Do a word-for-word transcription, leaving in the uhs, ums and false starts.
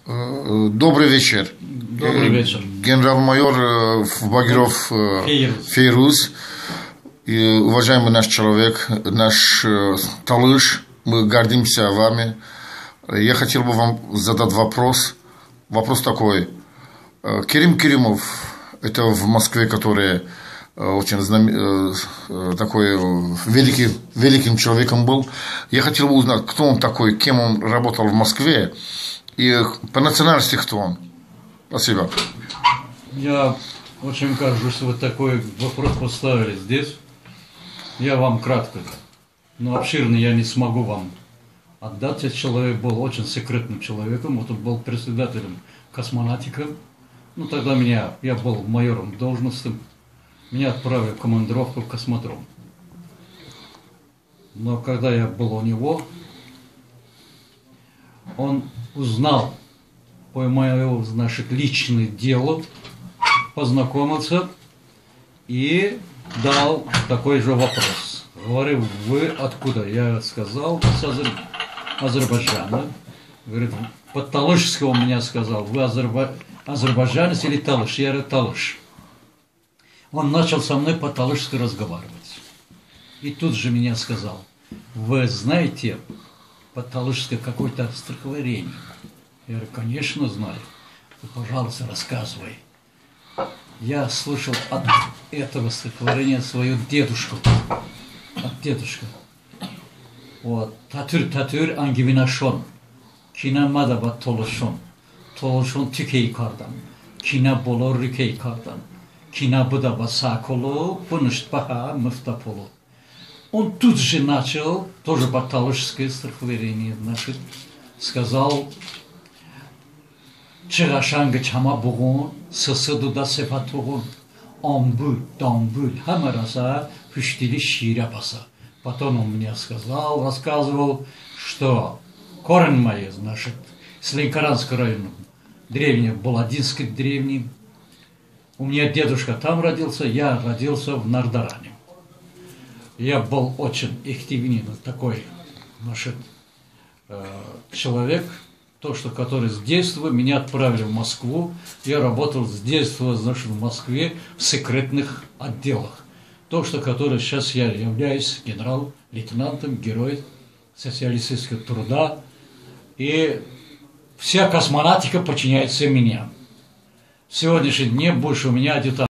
Добрый вечер. Добрый вечер. Генерал-майор Багиров Фейруз. И уважаемый наш человек, наш талыш, мы гордимся вами. Я хотел бы вам задать вопрос. Вопрос такой. Керим Керимов, это в Москве, который очень знам... такой великий, великим человеком был. Я хотел бы узнать, кто он такой, кем он работал в Москве и по национальности кто он. Спасибо. Я очень горжусь, что вы такой вопрос поставили здесь. Я вам кратко, но обширно я не смогу вам отдать. Этот человек был очень секретным человеком. Вот он был председателем космонавтика. Ну, тогда меня, я был майором должностным. Меня отправили в командировку в космодром. Но когда я был у него, он узнал по моему, значит, личное дело, познакомился и дал такой же вопрос. Говорю, вы откуда? Я сказал, с Азер... Азербайджана. Говорит, по-талышски он меня сказал, вы азерба... азербайджанец или талыш? Я говорю, талыш. Он начал со мной по-талышски разговаривать. И тут же меня сказал, вы знаете по-талышски какое-то стихотворение? Я говорю, конечно знаю. Ты, пожалуйста, рассказывай. Я слышал от этого стихотворения свою дедушку. От дедушки. Вот. Татыр татыр ангивинашон. Кина мадава толошон. Толошон тükey kardan. Kina bolor rükey kardan. Kina budava саколо. Пунышт баха мыфтаполо. Он тут же начал, тоже по-талышски стихотворение, значит, сказал Чирашанга чама бугун, сысыдуда сефатугун, амбуль, дамбуль, хамараса, пüштили ширя баса. Потом он мне сказал, рассказывал, что корень мой, значит, с Ленкоранского района, древний, Баладинский древний. У меня дедушка там родился, я родился в Нардаране. Я был очень активный такой, значит, человек, то, что который с детства меня отправили в Москву. Я работал с детства, значит, в Москве в секретных отделах. То, что который сейчас я являюсь генерал-лейтенантом, героем социалистического труда. И вся космонавтика подчиняется мне. В сегодняшний день больше у меня адъютант.